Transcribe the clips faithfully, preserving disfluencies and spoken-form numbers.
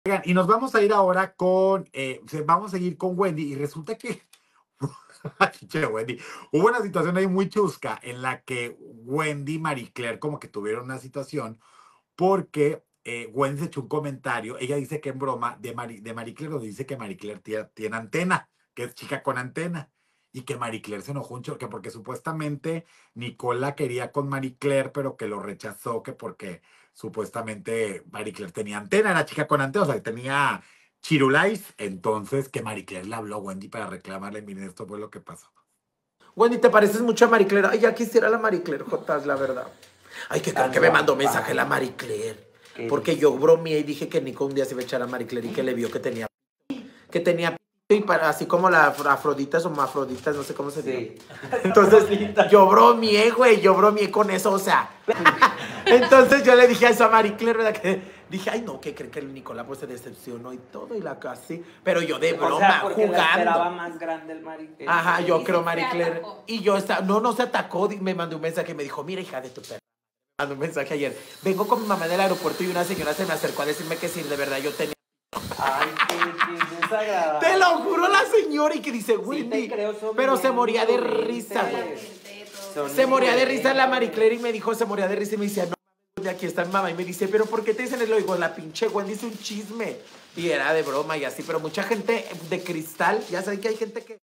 Oigan, y nos vamos a ir ahora con, eh, vamos a seguir con Wendy y resulta que, che, Wendy, hubo una situación ahí muy chusca en la que Wendy y Marie Claire como que tuvieron una situación porque eh, Wendy se echó un comentario, ella dice que en broma de, Mari, de Marie Claire, donde dice que Marie Claire tiene, tiene antena, que es chica con antena, y que Marie Claire se enojó un chorro, que porque supuestamente Nicola quería con Marie Claire, pero que lo rechazó, que porque supuestamente Marie Claire tenía antena, era chica con antena, o sea, que tenía chirulais, entonces que Marie Claire le habló a Wendy para reclamarle, miren, esto fue lo que pasó. Wendy, ¿te pareces mucho a Marie Claire? Ay, ya quisiera la Marie Claire, Jotas, la verdad. Ay, que creo que me mandó mensaje la Marie Claire. Porque yo bromeé y dije que Nico un día se iba a echar a Marie Claire y que le vio que tenía que tenía y para, así como las afroditas o mafroditas, no sé cómo se dice. Sí. Entonces, yo bromeé, güey, yo bromeé con eso, o sea. Entonces yo le dije a eso a Marie Claire, ¿verdad? Que dije, ay, no, que creen que el Nicolás pues se decepcionó y todo y la casi. Pero yo de broma, o sea, porque jugando. La esperaba más grande el Marie Claire. Ajá, yo creo Marie Claire. Y yo estaba, no, no se atacó, me mandó un mensaje y me dijo, mira, hija de tu perra. Me mandó un mensaje ayer. Vengo con mi mamá del aeropuerto y una señora se me acercó a decirme que sí, de verdad yo tenía. Ay, qué, qué desagradable. Te lo juro, la señora, y que dice, Wendy, sí, pero se moría de risa, güey. Se moría de risa la Marie Claire y me dijo, se moría de risa y me decía, no, de aquí está mi mamá. Y me dice, pero ¿por qué te dicen eso? Y digo, la pinche Wendy es un chisme. Y era de broma y así, pero mucha gente de cristal, ya saben que hay gente que...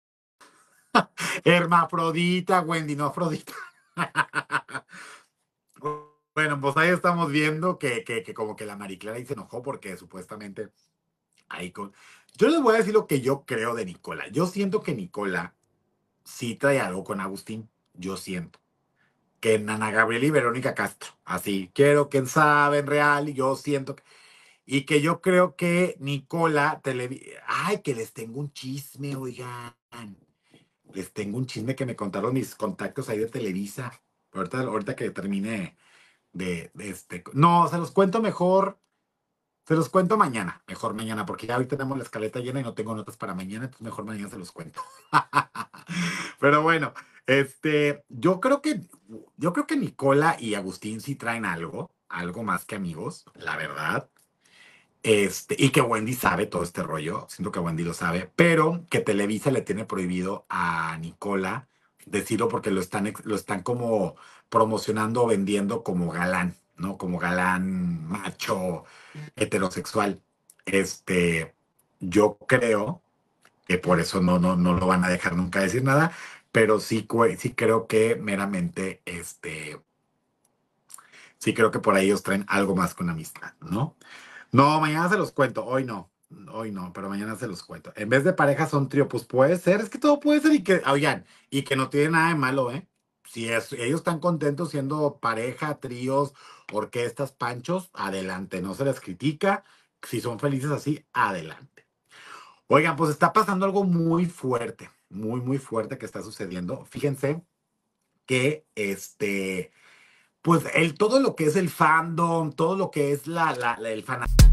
Hermafrodita, Wendy, no Afrodita. Bueno, pues ahí estamos viendo que, que, que como que la Marie Claire ahí se enojó porque supuestamente ahí con... Yo les voy a decir lo que yo creo de Nicola. Yo siento que Nicola sí trae algo con Agustín. Yo siento. Que Ana Gabriela y Verónica Castro. Así, quiero que saben real y yo siento que... Y que yo creo que Nicola televi... Ay, que les tengo un chisme, oigan. Les tengo un chisme que me contaron mis contactos ahí de Televisa. Ahorita, ahorita que termine de, de este... No, se los cuento mejor. Se los cuento mañana. Mejor mañana, porque ya hoy tenemos la escaleta llena y no tengo notas para mañana, entonces mejor mañana se los cuento. Pero bueno, este, yo creo que, yo creo que Nicola y Agustín sí traen algo, algo más que amigos, la verdad. Este, y que Wendy sabe todo este rollo, siento que Wendy lo sabe, pero que Televisa le tiene prohibido a Nicola decirlo porque lo están, lo están como promocionando o vendiendo como galán, ¿no? Como galán macho heterosexual. Este, yo creo que por eso no, no, no lo van a dejar nunca decir nada, pero sí, sí creo que meramente, este, sí creo que por ahí ellos traen algo más con amistad, ¿no? No, mañana se los cuento, hoy no, hoy no, pero mañana se los cuento. En vez de pareja son trío, pues puede ser, es que todo puede ser y que, oigan, y que no tiene nada de malo, ¿eh? Si es, ellos están contentos siendo pareja, tríos, orquestas, panchos, adelante, no se les critica. Si son felices así, adelante. Oigan, pues está pasando algo muy fuerte, muy, muy fuerte que está sucediendo. Fíjense que este, pues el, todo lo que es el fandom, todo lo que es la, la, la el fanatismo.